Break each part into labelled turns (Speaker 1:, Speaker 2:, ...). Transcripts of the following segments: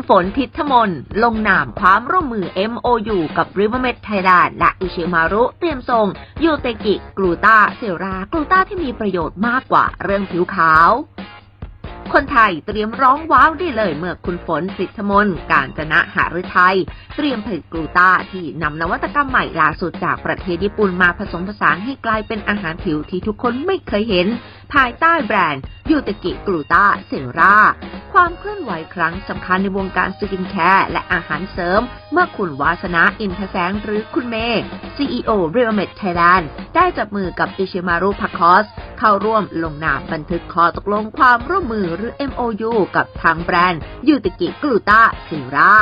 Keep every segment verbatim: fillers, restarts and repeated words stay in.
Speaker 1: ฝนทิศมนลงนามความร่วมมือ เอ็ม โอ ยู กับ Rivermed Thailand และอิชิมารุเตรียมส่งยูเตกิกลูตาเซรากลูตาที่มีประโยชน์มากกว่าเรื่องผิวขาวคนไทยเตรียมร้องว้าวได้เลยเมื่อคุณฝนสิทธมนกาญจนะหฤทัยเตรียมผลิตกลูตาที่นำนวัตกรรมใหม่ล่าสุดจากประเทศญี่ปุ่นมาผสมผสานให้กลายเป็นอาหารผิวที่ทุกคนไม่เคยเห็นภายใต้แบรนด์ยูเตกิกลูตาเซราความเคลื่อนไหวครั้งสำคัญในวงการสกินแคร์และอาหารเสริมเมื่อคุณวาสนาอินทแสงหรือคุณเมย์ ซี อี โอ Rivermed Thailand ได้จับมือกับอิชิมารุพาคอสเข้าร่วมลงนามบันทึกข้อตกลงความร่วมมือหรือ เอ็ม โอ ยู กับทางแบรนด์ยูเตกิกลูตาเซรา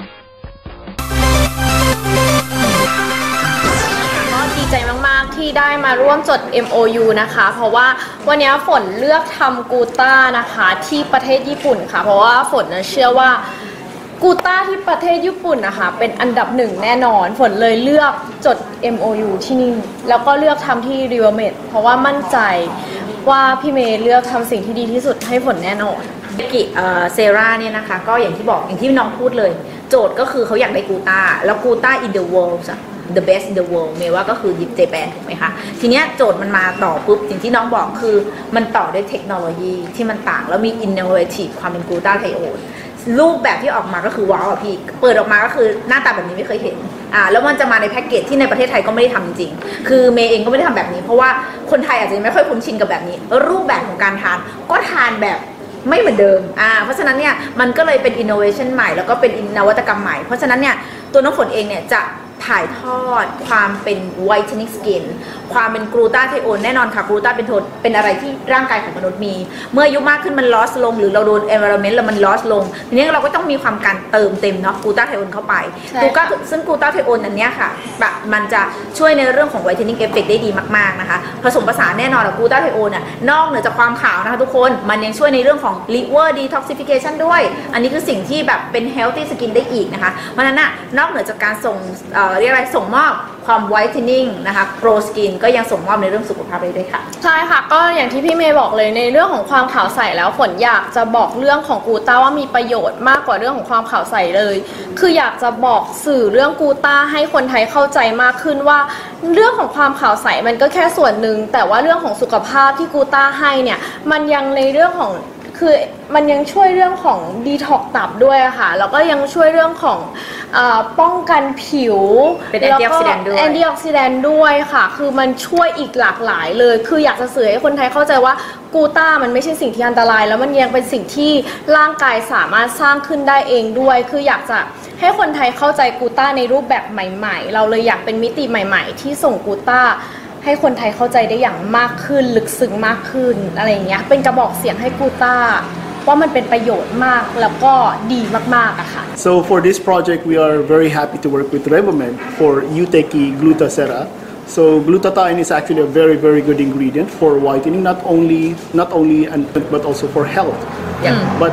Speaker 2: ดีใจมากๆที่ได้มาร่วมจด เอ็ม โอ ยู นะคะเพราะว่าวันนี้ฝนเลือกทำกูต้านะคะที่ประเทศญี่ปุ่นค่ะเพราะว่าฝนเชื่อว่ากูต้าที่ประเทศญี่ปุ่นนะคะเป็นอันดับหนึ่งแน่นอนฝนเลยเลือกจด เอ็ม โอ ยู ที่นี่แล้วก็เลือกทำที่ Rivermed เพราะว่ามั่นใจว่าพี่เมย์เลือกทำสิ่งที่ดีที่สุดให้ฝนแน่นอน
Speaker 3: กิเซราเนี่ยนะคะก็อย่างที่บอกอย่างที่น้องพูดเลยโจทย์ก็คือเขาอยากได้กูต้าแล้วกูต้า in the world the best in the world เมย์ว่าก็คือยิปเจแปนถูกไหมคะทีเนี้ยโจทย์มันมาต่อปุ๊บอย่างที่น้องบอกคือมันต่อด้วยเทคโนโลยีที่มันต่างแล้วมี innovative ความเป็นกูต้าไทโอนรูปแบบที่ออกมาก็คือว้าวอ่ะพี่เปิดออกมาก็คือหน้าตาแบบนี้ไม่เคยเห็นอ่าแล้วมันจะมาในแพ็กเกจที่ในประเทศไทยก็ไม่ได้ทำจริงๆคือเมย์เองก็ไม่ได้ทำแบบนี้เพราะว่าคนไทยอาจจะไม่ค่อยคุ้นชินกับแบบนี้รูปแบบของการทานก็ทานแบบไม่เหมือนเดิมอ่าเพราะฉะนั้นเนี่ยมันก็เลยเป็น innovation ใหม่แล้วก็เป็นนวัตกรรมใหม่เพราะฉะนั้นเนี่ยตัวน้องฝนเองเนี่ยจะถ่ายทอดความเป็น whitening skin ความเป็นกลูตาไทโอนแน่นอนค่ะกลูตาเป็นโทนเป็นอะไรที่ร่างกายของมนุษย์มีเมื่ออายุมากขึ้นมัน loss ลงหรือเราโดน environment แล้วมัน loss ลงทีนี้เราก็ต้องมีความการเติมเต็มเนาะกลูตาไทโอนเข้าไปกลูตาซึ่งกลูตาไทโอนอันเนี้ยค่ะแบบมันจะช่วยในเรื่องของ whitening effect ได้ดีมากๆนะคะผสมผสานแน่นอนกับกลูตาไทโอนน่ะนอกเหนือจากความขาวนะคะทุกคนมันยังช่วยในเรื่องของ liver detoxification ด้วยอันนี้คือสิ่งที่แบบเป็น healthy skin ได้อีกนะคะเพราะฉะนั้นน่ะนอกเหนือจากการส่งเรียกอะไรส่งมอบความ whitening นะคะ glow skin ก็ยังส่งมอบในเรื่องสุขภาพได้ด้วยค่ะ
Speaker 2: ใช่ค่ะก็อย่างที่พี่เมย์บอกเลยในเรื่องของความขาวใสแล้วฝนอยากจะบอกเรื่องของกูต้าว่ามีประโยชน์มากกว่าเรื่องของความขาวใสเลยคืออยากจะบอกสื่อเรื่องกูต้าให้คนไทยเข้าใจมากขึ้นว่าเรื่องของความขาวใสมันก็แค่ส่วนหนึ่งแต่ว่าเรื่องของสุขภาพที่กูต้าให้เนี่ยมันยังในเรื่องของคือมันยังช่วยเรื่องของดีท็อกตับด้วยค่ะแล้วก็ยังช่วยเรื่องของป้องกันผิว
Speaker 3: เป็นแอนตี้ออกซิแดนต์ด้วย
Speaker 2: แอนตี้ออกซิแดนต์ด้วยค่ะคือมันช่วยอีกหลากหลายเลยคืออยากจะสื่อให้คนไทยเข้าใจว่ากูต้ามันไม่ใช่สิ่งที่อันตรายแล้วมันยังเป็นสิ่งที่ร่างกายสามารถสร้างขึ้นได้เองด้วยคืออยากจะให้คนไทยเข้าใจกูต้าในรูปแบบใหม่ๆเราเลยอยากเป็นมิติใหม่ๆที่ส่งกูต้าให้คนไทยเข้าใจได้อย่างมากขึ้นลึกซึ้งมากขึ้นอะไรอย่างเงี้ยเป็นกระบอกเสียงให้กูต้าว่ามันเป็นประโยชน์มากแล้วก็ดีมากๆอะค่ะ
Speaker 4: So for this project we are very happy to work with Rivermed for Uteki Glutacera. So glutathione is actually a very very good ingredient for whitening not only not only and but also for health.
Speaker 3: Yeah.
Speaker 4: But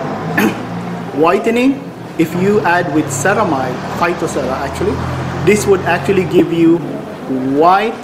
Speaker 4: whitening if you add with ceramide, phytocera actually, this would actually give you white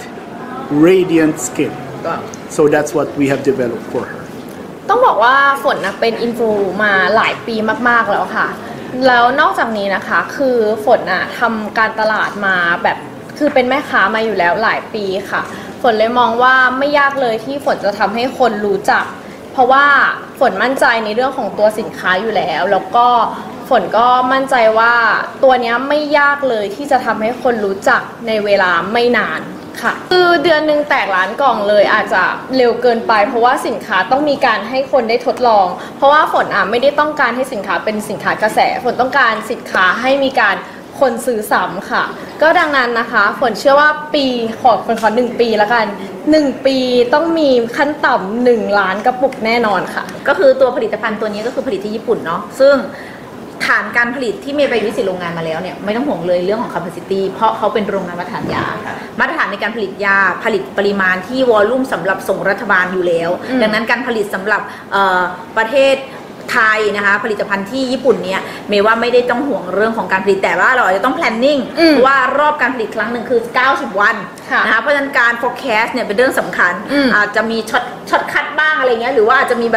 Speaker 4: radiant skin. So that's what we have developed for her.
Speaker 2: ต้องบอกว่าฝนนะเป็นอินฟลูมาหลายปีมากๆแล้วค่ะแล้วนอกจากนี้นะคะคือฝนอะทำการตลาดมาแบบคือเป็นแม่ค้ามาอยู่แล้วหลายปีค่ะฝนเลยมองว่าไม่ยากเลยที่ฝนจะทำให้คนรู้จักเพราะว่าฝนมั่นใจในเรื่องของตัวสินค้าอยู่แล้วแล้วก็ฝนก็มั่นใจว่าตัวนี้ไม่ยากเลยที่จะทำให้คนรู้จักในเวลาไม่นานค่ะคือเดือนหนึ่งแตกล้านกล่องเลยอาจจะเร็วเกินไปเพราะว่าสินค้าต้องมีการให้คนได้ทดลองเพราะว่าฝนอ่ะไม่ได้ต้องการให้สินค้าเป็นสินค้ากระแสฝนต้องการสินค้าให้มีการคนซื้อซ้ำค่ะก็ดังนั้นนะคะฝนเชื่อว่าปีขอฝนขอหนึ่งปีแล้วกันหนึ่งปีต้องมีขั้นต่ำหนึ่งล้านกระปุกแน่นอนค่ะ
Speaker 3: ก็คือตัวผลิตภัณฑ์ตัวนี้ก็คือผลิตที่ญี่ปุ่นเนาะซึ่งฐานการผลิตที่เมย์ไปวิสิตโรงงานมาแล้วเนี่ยไม่ต้องห่วงเลยเรื่องของ capacity เพราะเขาเป็นโรงงานมาตรฐานยามาตรฐานในการผลิตยาผลิตปริมาณที่วอลลุ่มสำหรับส่งรัฐบาลอยู่แล้วดังนั้นการผลิตสำหรับประเทศไทยนะคะผลิตภัณฑ์ที่ญี่ปุ่นเนี่ยเมย์ว่าไม่ได้ต้องห่วงเรื่องของการผลิตแต่ว่าเราอาจจะต้อง planning เพราะว่ารอบการผลิตครั้งหนึ่งคือเก้าสิบวันนะคะเพราะฉะนั้นการ forecast เนี่ยเป็นเรื่องสำคัญอาจจะมีช็อตช็อตคัดบ้างอะไรเงี้ยหรือว่าอาจจะมีแบบพ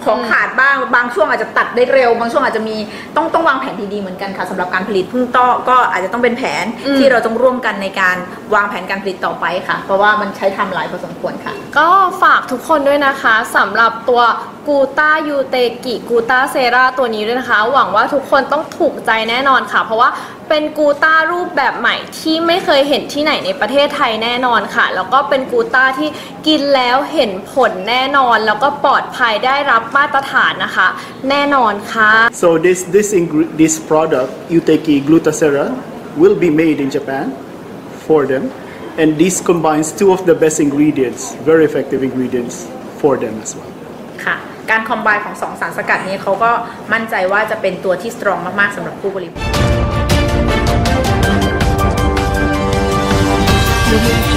Speaker 3: ของขาดบ้างบางช่วงอาจจะตัดได้เร็วบางช่วงอาจจะมีต้องต้องวางแผนดีๆเหมือนกันค่ะสำหรับการผลิตพึ่งต้อก็อาจจะต้องเป็นแผนที่เราต้องร่วมกันในการวางแผนการผลิตต่อไปค่ะเพราะว่ามันใช้ไทม์ไลน์พอสมควรค่ะ
Speaker 2: ก็ฝากทุกคนด้วยนะคะสำหรับตัวกูต้ายูเตกิกูต้าเซราตัวนี้ด้วยนะคะหวังว่าทุกคนต้องถูกใจแน่นอนค่ะเพราะว่าเป็นกูต้ารูปแบบใหม่ที่ไม่เคยเห็นที่ไหนในประเทศไทยแน่นอนค่ะแล้วก็เป็นกูต้าที่กินแล้วเห็นผลแน่นอนแล้วก็ปลอดภัยได้รับมาตรฐานนะคะแน่นอนค่ะ
Speaker 4: So this this this product Uteki Glutacera will be made in Japan for them and this combines two of the best ingredients very effective ingredients for them as well
Speaker 3: ค่ะการคอมไบน์ของสองสารสกัดนี้เขาก็มั่นใจว่าจะเป็นตัวที่สตรองมากๆสำหรับผู้บริโภค